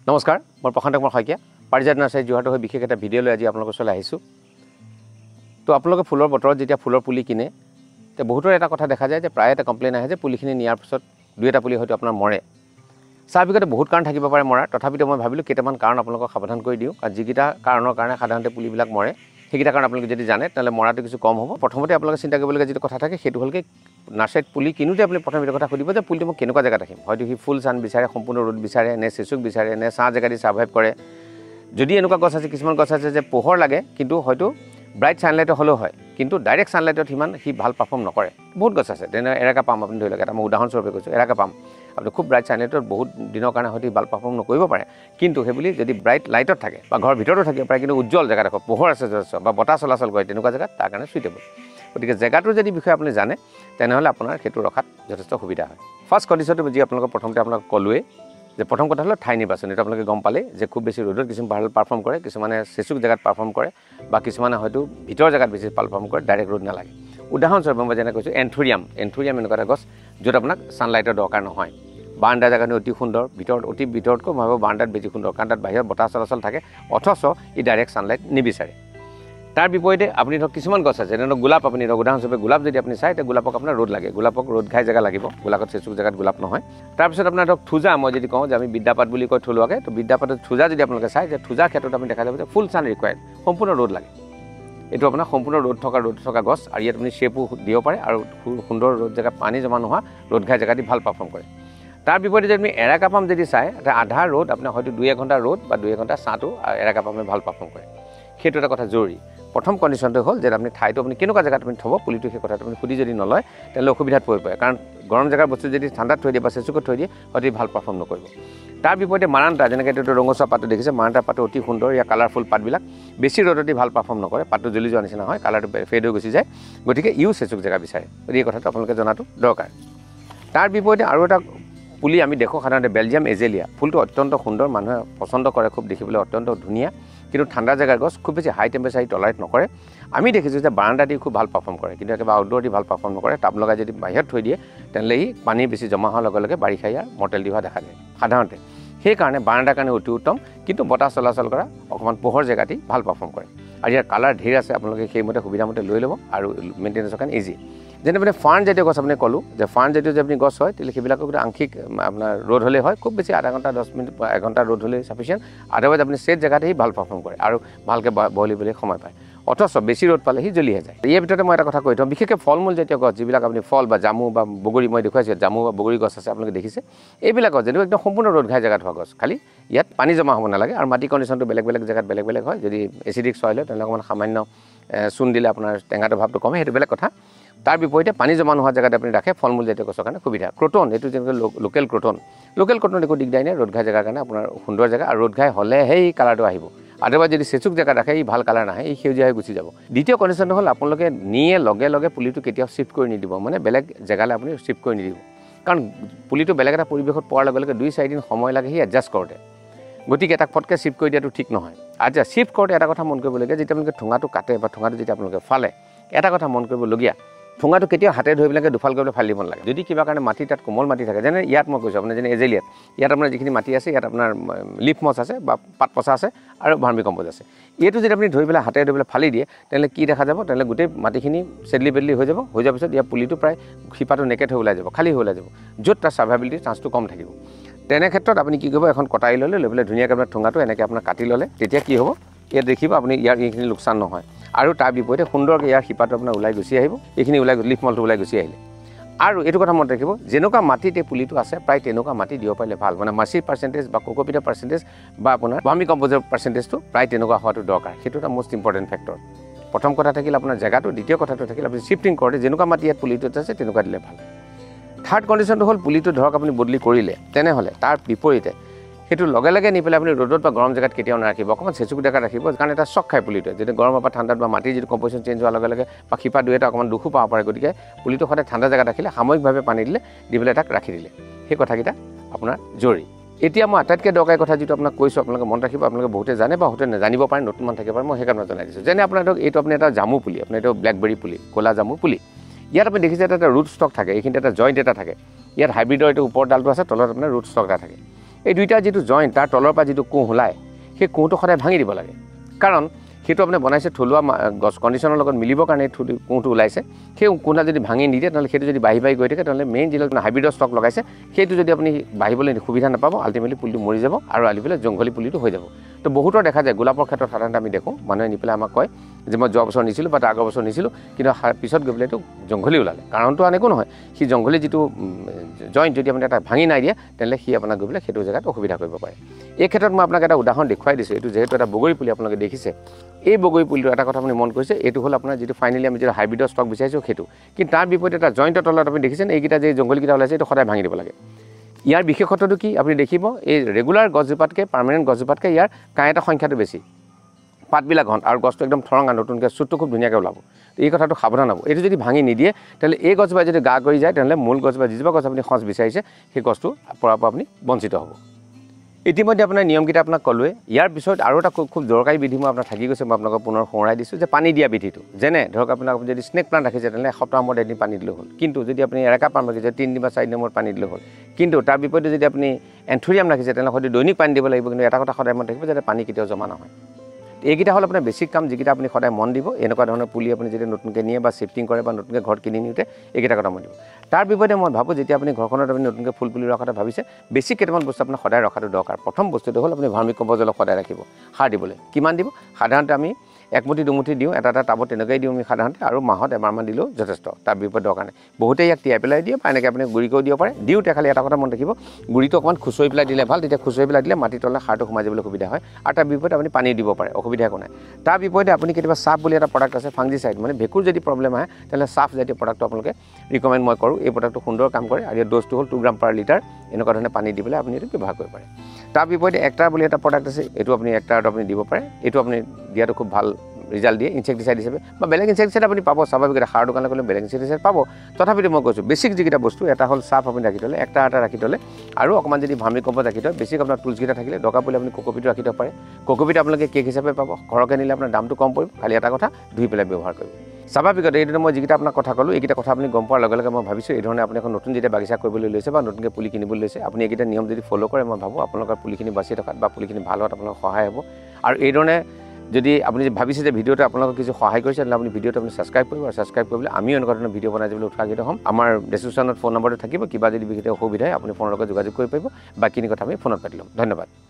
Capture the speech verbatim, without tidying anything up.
নমস্কাৰ মই প্ৰশান্ত কুমাৰ শইকীয়া পাৰিজাত নাৰ্সাৰী যোৰহাটৰ হৈ বিশেষ এটা ভিডিঅ' লৈ আজি আপোনালোকৰ ওচৰলৈ আহিছোঁ তো আপোনালোকে ফুলৰ বতৰত যেতিয়া ফুলৰ পুলি কিনে তে বহুতৰ এটা কথা দেখা যায় যে প্ৰায় এটা কমপ্লেইন আহে যে পুলিখিনি নিয়াৰ পিছত দুই এটা পুলি হয়তো আপোনাৰ মৰে স্বাভাৱিকতে বহুত কাৰণ থাকিব পাৰে মৰাৰ তথাপিতো মই ভাবিলোঁ কেইটামান কাৰণ আপোনালোকক সাৱধান কৰি দিওঁ কাৰণ যিকেইটা কাৰণৰ কাৰণে সাধাৰণতে পুলিবিলাক মৰে সেইকেইটা কাৰণ আপোনালোকে যদি জানে তেতিয়াহ'লে মৰাটো কিছু কম হ'ব প্ৰথমতে আপোনালোকে চিন্তা কৰিবলগীয়া যিটো কথা থাকে সেইটো হ'ল কি নাৰ্সাৰীত পুলি কিনোতে আপুনি প্ৰথম এটা কথা সুধিব যে পুলিটো মই কেনেকুৱা জেগাত ৰাখিম হয়তো সি ফুল চান বিচাৰে সম্পূৰ্ণ ৰ'দ বিচাৰে নে চেচুক বিচাৰে নে ছাঁ জেগা দি ছাৰ্ভাইভ কৰে যদি এনেকুৱা গছ আছে কিছুমান গছ আছে যে পোহৰ লাগে কিন্তু হয়তো ব্ৰাইট ছানলাইটৰ হ'লেও হয় কিন্তু ডাইৰেক্ট ছানলাইটত সিমান সি ভাল পাৰফৰ্ম নকৰে বহুত গছ আছে তেনে এৰাকা পাম আপুনি ধৰি লওক এটা মই উদাহৰণস্বৰূপে কৈছোঁ এৰাকা পাম আপুনি খুব ব্ৰাইট ছানলাইটত বহুত দিনৰ কাৰণে হয়তো ভাল পাৰফৰ্ম নকৰিব পাৰে কিন্তু সেইবুলি যদি ব্ৰাইট লাইটত থাকে বা ঘৰৰ ভিতৰতো থাকিব পাৰে কিন্তু উজ্জ্বল জেগা দেখক পোহৰ আছে যথেষ্ট বা বতাহ চলাচল কৰে তেনেকুৱা জেগাত তাৰ কাৰণে চুইটেবল গতিকে জেগাটোৰ যদি বিষয়ে আপুনি জানে তেনেহ'লে আপোনাৰ সেইটো ৰখাত যথেষ্ট সুবিধা হয় ফাৰ্ষ্ট কণ্ডিশ্যনটো যি আপোনালোকক প্ৰথমতে আপোনাক ক'লোৱে যে প্ৰথম কথা হ'ল ঠাই নিৰ্বাচন এইটো আপোনালোকে গম পালে যে খুব বেছি ৰ'দত কিছুমান ভাল পাৰফৰ্ম কৰে কিছুমানে চেচুক জেগাত পাৰফৰ্ম কৰে বা কিছুমানে হয়তো ভিতৰ জেগাত বেছি পাৰফৰ্ম কৰে ডাইৰেক্ট ৰ'দ নালাগে উদাহৰণস্বৰূপে মই যেনে কৈছোঁ এন্থুৰিয়াম এন্থুৰিয়াম এনেকুৱা এটা গছ য'ত আপোনাক ছানলাইটৰ দৰকাৰ নহয় বাৰাণ্ডা জেগাটো অতি সুন্দৰ ভিতৰত অতি ভিতৰতকৈ মই ভাবোঁ বাৰাণ্ডাত বেছি সুন্দৰ কাৰণ তাত বাহিৰত বতাহ চলাচল থাকে অথচ ই ডাইৰেক্ট ছানলাইট নিবিচাৰে তাৰ বিপৰীতে আপুনি ধৰক কিছুমান গছ আছে যেনে ধৰক গোলাপ আপুনি ধৰক উদাহৰণস্বৰূপে গোলাপ যদি আপুনি চায় তেতিয়া গোলাপক আপোনাৰ ৰ'দ লাগে গোলাপক ৰ'দ ঘাই জেগা লাগিব গোলাপত চেচুক জেগাত গোলাপ নহয় তাৰপিছত আপোনাৰ ধৰক থোজা মই যদি কওঁ যে আমি বিদ্যাপাত বুলি কয় থলুৱাকৈ তো বিদ্যাপাতত থোজা যদি আপোনালোকে চায় যে থোজাৰ ক্ষেত্ৰত আপুনি দেখা যাব যে ফুল ছান ৰিকুৱাৰ্ড সম্পূৰ্ণ ৰ'দ লাগে এইটো আপোনাৰ সম্পূৰ্ণ ৰ'দ থকা ৰ'দ থকা গছ আৰু ইয়াত আপুনি শ্বেপো দিব পাৰে আৰু সুন্দৰ ৰ'দ জেগাত পানী জমা নোহোৱা ৰ'দ ঘাই জেগা দি ভাল পাৰফৰ্ম কৰে তাৰ বিপৰীতে যদি আপুনি এৰাকা পাম যদি চায় এটা আধা ৰ'দ আপোনাৰ হয়তো দুই এঘণ্টা ৰ'দ বা দুই এঘণ্টা ছাঁটো এৰাকা পামে ভাল পাৰফৰ্ম কৰে সেইটো এটা কথা জৰুৰী প্ৰথম কণ্ডিশ্যনটো হ'ল যে আপুনি ঠাইটো আপুনি কেনেকুৱা জেগাত আপুনি থ'ব পুলিটো সেই কথাটো আপুনি সুধি যদি নলয় তেনেহ'লে অসুবিধাত পৰি পৰে কাৰণ গৰম জেগাৰ বস্তু যদি ঠাণ্ডাত থৈ দিয়ে বা চেচুকত থৈ দিয়ে হয়তো ভাল পাৰফৰ্ম নকৰিব তাৰ বিপৰীতে মাৰান্তা যেনেকৈ এইটো ৰঙচুৱা পাতটো দেখিছে মাৰান্তা পাতটো অতি সুন্দৰ ইয়াৰ কালাৰফুল পাতবিলাক বেছি ৰ'দত ভাল পাৰফৰ্ম নকৰে পাতটো জ্বলি যোৱা নিচিনা হয় কালাৰটো ফেড হৈ গুচি যায় গতিকে ইও চেচুক জেগা বিচাৰে গতিকে এই কথাটো আপোনালোকে জনাটো দৰকাৰ তাৰ বিপৰীতে আৰু এটা পুলি আমি দেখোঁ সাধাৰণতে বেলজিয়াম এজেলিয়া ফুলটো অত্যন্ত সুন্দৰ মানুহে পচন্দ কৰে খুব দেখিবলৈ অত্যন্ত ধুনীয়া কিন্তু ঠাণ্ডা জেগাৰ গছ খুব বেছি হাই টেম্পাৰেচাৰ টলাৰেট নকৰে আমি দেখিছোঁ যে বাৰাণ্ডা দি খুব ভাল পাৰফৰ্ম কৰে কিন্তু একেবাৰে আউটডোৰ দি ভাল পাৰফৰ্ম নকৰে টাব লগাই যদি বাহিৰত থৈ দিয়ে তেনেহ'লে ই পানী বেছি জমা হোৱাৰ লগে লগে বাৰিষা ইয়াৰ মৰ্টেলিটি হোৱা দেখা যায় সাধাৰণতে সেইকাৰণে বাৰাণ্ডাৰ কাৰণে অতি উত্তম কিন্তু বতাহ চলাচল কৰা অকণমান পোহৰ জেগাতেই ভাল পাৰফৰ্ম কৰে আৰু ইয়াৰ কালাৰ ধেৰ আছে আপোনালোকে সেইমতে সুবিধামতে লৈ ল'ব আৰু মেইনটেনেঞ্চৰ কাৰণে ইজি যেনে মানে ফাৰ্ণ জাতীয় গছ আপুনি ক'লোঁ যে ফাৰ্ণ জাতীয় যদি আপুনি গছ হয় তেতিয়াহ'লে সেইবিলাকক গোটেই আংশিক আপোনাৰ ৰ'দ হ'লেই হয় খুব বেছি আধা ঘণ্টা দহ মিনিট এঘণ্টা ৰ'দ হ'লেই চাফিচিয়েণ্ট আদাৰৱাইজ আপুনি ছেট জেগাতেই ভাল পাৰফৰ্ম কৰে আৰু ভালকৈ বহলিবলৈ সময় পায় অথচ বেছি ৰ'দ পালে সি জ্বলিহে যায় ইয়াৰ ভিতৰতে মই এটা কথা কৈ থওঁ বিশেষকৈ ফল মূল জাতীয় গছ যিবিলাক আপুনি ফল বা জামু বা বগৰী মই দেখুৱাইছোঁ জামু বা বগৰী গছ আছে আপোনালোকে দেখিছে এইবিলাক গছ যেনেকৈ একদম সম্পূৰ্ণ ৰ'দ ঘাই জেগাত হোৱা গছ খালি ইয়াত পানী জমা হ'ব নালাগে আৰু মাটি কণ্ডিশ্যনটো বেলেগ বেলেগ জেগাত বেলেগ বেলেগ হয় যদি এচিডিক চইল হয় তেনেহ'লে অকণমান সামান্য চূণ দিলে আপোনাৰ টেঙাটো ভাৱটো কমে সেইটো বেলেগ কথা তাৰ বিপৰীতে পানী জমা নোহোৱা জেগাত আপুনি ৰাখে ফল মূল জাতীয় গছৰ কাৰণে সুবিধা ক্ৰটন এইটো যেনেকৈ লোকেল ক্ৰটন লোকেল ক্ৰটন একো দিগদাৰ নাই ৰ'দ ঘাই জেগাৰ কাৰণে আপোনাৰ সুন্দৰ জেগা আৰু ৰ'দ ঘাই হ'লেহে এই কালাৰটো আহিব আদাৰৱাইজ যদি চেচুক জেগাত ৰাখে ই ভাল কালাৰ নাহে এই সেউজীয়া হৈ গুচি যাব দ্বিতীয় কণ্ডিশ্যনটো হ'ল আপোনালোকে নিয়ে লগে লগে পুলিটো কেতিয়াও শ্বিফ্ট কৰি নিদিব মানে বেলেগ জেগালৈ আপুনি শ্বিফ্ট কৰি নিদিব কাৰণ পুলিটো বেলেগ এটা পৰিৱেশত পোৱাৰ লগে লগে দুই চাৰিদিন সময় লাগে সি এডজাষ্ট কৰোঁতে গতিকে তাক ফটকৈ শ্বিফ্ট কৰি দিয়াটো ঠিক নহয় আচ্ছা শ্বিফ্ট কৰোঁতে এটা কথা মন কৰিবলগীয়া যেতিয়া আপোনালোকে ঠোঙাটো কাটে বা ঠোঙাটো যেতিয়া আপোনালোকে ফালে এটা কথা মন কৰিবলগীয়া ঠোঙাটো কেতিয়াও হাতে ধৰি পেলাই দুফাল কৰিবলৈ ফালি দিব নালাগে যদি কিবা কাৰণে মাটি তাত কোমল মাটি থাকে যেনে ইয়াত মই কৈছোঁ আপোনাৰ যেনে এজেলিয়াত ইয়াত আপোনাৰ যিখিনি মাটি আছে ইয়াত আপোনাৰ লিফ মছ আছে বা পাত পচা আছে আৰু ভাৰ্মি কম্প'জ আছে এইটো যদি আপুনি ধৰি পেলাই হাতে ধৰি পেলাই ফালি দিয়ে তেনেহ'লে কি দেখা যাব তেনেহ'লে গোটেই মাটিখিনি চেডলি বেডলি হৈ যাব হৈ যোৱাৰ পিছত ইয়াৰ পুলিটো প্ৰায় শিপাটো নেকেট হৈ ওলাই যাব খালী হৈ ওলাই যাব য'ত তাৰ ছাৰ্ভাইবিলিটিৰ চান্সটো কম থাকিব তেনে ক্ষেত্ৰত আপুনি কি কৰিব এখন কটাৰী ল'লে লৈ পেলাই ধুনীয়াকৈ আপোনাৰ ঠোঙাটো এনেকৈ আপোনাৰ কাটি ল'লে তেতিয়া কি হ'ব ইয়াত দেখিব আপুনি ইয়াৰ এইখিনি লোকচান নহয় আৰু তাৰ বিপৰীতে সুন্দৰকৈ ইয়াৰ শিপাটো আপোনাৰ ওলাই গুচি আহিব এইখিনি ওলাই লিফ মলটো ওলাই গুচি আহিলে আৰু এইটো কথা মনত ৰাখিব যেনেকুৱা মাটিত এই পুলিটো আছে প্ৰায় তেনেকুৱা মাটি দিব পাৰিলে ভাল মানে মাছিৰ পাৰ্চেণ্টেজ বা কোকোপিটৰ পাৰ্চেণ্টেজ বা আপোনাৰ ভাৰ্মি কম্প'জৰ পাৰ্চেণ্টেজটো প্ৰায় তেনেকুৱা হোৱাটো দৰকাৰ সেইটো এটা মষ্ট ইম্পৰ্টেণ্ট ফেক্টৰ প্ৰথম কথা থাকিল আপোনাৰ জেগাটো দ্বিতীয় কথাটো থাকিল আপুনি শ্বিফ্টিং কৰোঁতে যেনেকুৱা মাটি ইয়াত পুলিটোত আছে তেনেকুৱা দিলে ভাল থাৰ্ড কণ্ডিশ্যনটো হ'ল পুলিটো ধৰক আপুনি বদলি কৰিলে তেনেহ'লে তাৰ বিপৰীতে সেইটো লগে লগে নি পেলাই আপুনি ৰ'দত বা গৰম জেগাত কেতিয়াও নাৰাখিব অকণমান চেচুক জেগাত ৰাখিব কাৰণ এটা চক খাই পুলিটোৱে যদি গৰমৰ পৰা ঠাণ্ডাত বা মাটিৰ যিটো কম্প'জিশ্যন চেঞ্জ হোৱাৰ লগে লগে বা শিপা দুই এটা অকণমান দুখো পাব পাৰে গতিকে পুলিটো সদায় ঠাণ্ডা জেগাত ৰাখিলে সাময়িকভাৱে পানী দিলে দি পেলাই তাক ৰাখি দিলে সেই কথাকেইটা আপোনাৰ জৰুৰী এতিয়া মই আটাইতকৈ দৰকাৰী কথা যিটো আপোনাক কৈছোঁ আপোনালোকে মনত ৰাখিব আপোনালোকে বহুতে জানে বা বহুতে নাজানিব পাৰে নতুন মানুহ থাকিব পাৰে মই সেইকাৰণে জনাই দিছোঁ যেনে আপোনাৰ ধৰক এইটো আপুনি এটা জামু পুলি আপোনাৰ এইটো ব্লেকবেৰী পুলি ক'লা জামুৰ পুলি ইয়াত আপুনি দেখিছে এটা ৰুট ষ্টক থাকে এইখিনিতে এটা জইণ্ট এটা থাকে ইয়াত হাইব্ৰিডৰ এইটো ওপৰ ডালটো আছে তলত আপোনাৰ ৰুট ষ্টক এটা থাকে এই দুইটা যিটো জইণ্ট তাৰ তলৰ পৰা যিটো কোঁহ ওলায় সেই কোঁহটো সদায় ভাঙি দিব লাগে কাৰণ সেইটো আপুনি বনাইছে থলুৱা গছ কণ্ডিশ্যনৰ লগত মিলিবৰ কাৰণে কোঁহটো ওলাইছে সেই কোঁহটা যদি ভাঙি নিদিয়ে তেনেহ'লে সেইটো যদি বাঢ়ি বাঢ়ি গৈ থাকে তেনেহ'লে মেইন যিটো হাইব্ৰিডৰ ষ্টক লগাইছে সেইটো যদি আপুনি বাঢ়িবলৈ সুবিধা নাপাব আল্টিমেটলি পুলিটো মৰি যাব আৰু আলি পেলাই জংঘলী পুলিটো হৈ যাব তো বহুতৰ দেখা যায় গোলাপৰ ক্ষেত্ৰত সাধাৰণতে আমি দেখোঁ মানুহে নি পেলাই আমাক কয় যে মই যোৱা বছৰ নিছিলোঁ বা তাৰ আগৰ বছৰ নিছিলোঁ কিন্তু পিছত গৈ পেলাই এইটো জংঘলী ওলালে কাৰণটো আন একো নহয় সি জংঘলী যিটো জইণ্ট যদি আপুনি এটা ভাঙি নাই দিয়ে তেনেহ'লে সি আপোনাক গৈ পেলাই সেইটো জেগাত অসুবিধা কৰিব পাৰে এই ক্ষেত্ৰত মই আপোনাক এটা উদাহৰণ দেখুৱাই দিছোঁ এইটো যিহেতু এটা বগৰী পুলি আপোনালোকে দেখিছে এই বগৰী পুলিটো এটা কথা আপুনি মন কৰিছে এইটো হ'ল আপোনাৰ যিটো ফাইনেলি আমি যিটো হাইব্ৰিডৰ ষ্টক বিচাৰিছোঁ সেইটো কিন্তু তাৰ বিপৰীতে এটা জইণ্টৰ তলত আপুনি দেখিছেন এইকেইটা যে জংঘলীকেইটা ওলাইছে এইটো সদায় ভাঙি দিব লাগে ইয়াৰ বিশেষত্বটো কি আপুনি দেখিব এই ৰেগুলাৰ গছজোপাতকৈ পাৰ্মানেণ্ট গছজোপাতকৈ ইয়াৰ কাঁইটৰ সংখ্যাটো বেছি পাতবিলাক ঘন আৰু গছটো একদম থৰঙা নতুনকৈ চুটটো খুব ধুনীয়াকৈ ওলাব এই কথাটো সাৱধান হ'ব এইটো যদি ভাঙি নিদিয়ে তেতিয়াহ'লে এই গছজোপা যদি গা কৰি যায় তেনেহ'লে মূল গছজোপা যিজোপা গছ আপুনি সঁচ বিচাৰিছে সেই গছটো পৰা পৰা আপুনি বঞ্চিত হ'ব ইতিমধ্যে আপোনাৰ নিয়মকেইটা আপোনাক ক'লোৱে ইয়াৰ পিছত আৰু এটা খুব দৰকাৰী বিধি মই আপোনাক থাকি গৈছে মই আপোনালোকক পুনৰ সোঁৱৰাই দিছোঁ যে পানী দিয়া বিধিটো যেনে ধৰক আপোনাক যদি স্নেক প্লাণ্ট ৰাখিছে তেনেহ'লে এসপ্তাহ মূৰত এদিন পানী দিলেও হ'ল কিন্তু যদি আপুনি এৰেকা পাম ৰাখিছে তিনিদিন বা চাৰিদিনৰ মূৰত পানী দিলেও হ'ল কিন্তু তাৰ বিপৰীতে যদি আপুনি এন্থুৰিয়াম ৰাখিছে তেনেহ'লে হয়তো দৈনিক পানী দিব লাগিব কিন্তু এটা কথা সদায় মনত ৰাখিব যাতে পানী কেতিয়াও জমা নহয় এইকেইটা হ'ল আপোনাৰ বেছিক কাম যিকেইটা আপুনি সদায় মন দিব এনেকুৱা ধৰণৰ পুলি আপুনি যদি নতুনকৈ নিয়ে বা শিফটিং কৰে বা নতুনকৈ ঘৰত কিনি নিওঁতে এইকেইটা কথা মন দিব তাৰ বিপৰীতে মই ভাবোঁ যেতিয়া আপুনি ঘৰখনত আপুনি নতুনকৈ ফুল পুলি ৰখাটো ভাবিছে বেছিক কেইটামান বস্তু আপোনাৰ সদায় ৰখাটো দৰকাৰ প্ৰথম বস্তুটো হ'ল আপুনি ভাৰ্মি কম্প'ষ্ট অলপ সদায় ৰাখিব সাৰ দিবলৈ কিমান দিব সাধাৰণতে আমি একমুঠি দুমুঠি দিওঁ এটা এটা টাবত তেনেকৈয়ে দিওঁ আমি সাধাৰণতে আৰু মাহত এবাৰমান দিলেও যথেষ্ট তাৰ বিপৰীতে দৰকাৰ নাই বহুতে ইয়াক তিয়াই পেলাই দিয়ে বা এনেকৈ আপুনি গুড়ি কৰি দিব পাৰে দিওঁতে খালি এটা কথা মনত ৰাখিব গুড়িটো অকণমান খুচৰি পেলাই দিলে ভাল তেতিয়া খুচৰি পেলাই দিলে মাটিৰ তললৈ সাৰটো সোমাই যাবলৈ সুবিধা হয় আৰু তাৰ বিপৰীতে আপুনি পানী দিব পাৰে অসুবিধা একো নাই তাৰ বিপৰীতে আপুনি কেতিয়াবা চাফ বুলি এটা প্ৰডাক্ট আছে ফাংজিচাইড মানে ভেঁকুৰ যদি প্ৰব্লেম আহে তেনেহ'লে চাফ জাতীয় প্ৰডাক্টটো আপোনালোকে ৰিকমেণ্ড মই কৰোঁ এই প্ৰডাক্টটো সুন্দৰ কাম কৰে আৰু ইয়াৰ ড'জটো হ'ল টু গ্ৰাম পাৰ লিটাৰ এনেকুৱা ধৰণে পানী দি পেলাই আপুনি এইটো ব্যৱহাৰ কৰিব পাৰে তাৰ বিপৰীতে এক্টাৰ বুলি এটা প্ৰডাক্ট আছে এইটো আপুনি এক্টাৰটো আপুনি দিব পাৰে এইটো আপুনি দিয়াটো খুব ভাল ৰিজাল্ট দিয়ে ইনচেক্টিচাইড হিচাপে বা বেলেগ ইনচেক্টিচাইড আপুনি পাব স্বাভাৱিক এটা সাৰৰ দোকানলৈ গ'লে বেলেগ ইনচেক্টিচাইড পাব তথাপিতো মই কৈছোঁ বেছিক যিকেইটা বস্তু এটা হ'ল চাফ আপুনি ৰাখি থ'লে একটা এটা ৰাখি থ'লে আৰু অকণমান যদি ভাৰ্মি কম্প'ষ্ট ৰাখি থয় বেছিক আপোনাৰ টুলছকেইটা থাকিলে দৰকাৰ পৰিলে আপুনি কোকোপিটো ৰাখি থ'ব পাৰে কোকোপিট আপোনালোকে কেক হিচাপে পাব ঘৰকৈ নিলে আপোনাৰ দামটো কম পৰিব খালি এটা কথা ধুই পেলাই ব্যৱহাৰ কৰিব স্বাভাৱিকতে এইটো মই যিকেইটা আপোনাক কথা ক'লোঁ এইকেইটা কথা আপুনি গম পোৱাৰ লগে লগে মই ভাবিছোঁ এই ধৰণে আপুনি এখন নতুন যেতিয়া বাগিচা কৰিবলৈ লৈছে বা নতুনকৈ পুলি কিনিবলৈ লৈছে আপুনি এইকেইটা নিয়ম যদি ফ'ল' কৰে মই ভাবোঁ আপোনালোকৰ পুলিখিনি বাচি থকাত বা পুলিখিনি ভাল হোৱাত আপোনালোকৰ সহায় হ'ব আৰু এই ধৰণে যদি আপুনি ভাবিছে যে ভিডিঅ'টো আপোনালোকক কিছু সহায় কৰিছে তেতিয়াহ'লে আপুনি ভিডিঅ'টো আপুনি ছাবস্ক্ৰাইব কৰিব আৰু ছাবস্ক্ৰাইব কৰিবলৈ আমিও এনেকুৱা ধৰণৰ ভিডিঅ' বনাই যাবলৈ উৎসাহিত হ'ম আমাৰ ডেছক্ৰিপশ্যনত ফোন নম্বৰটো থাকিব কিবা যদি বিশেষ অসুবিধা হয় আপুনি ফোনৰ লগত যোগাযোগ কৰিব পাৰিব বাকীখিনি কথা আমি ফোনত পাতি ল'ম ধন্যবাদ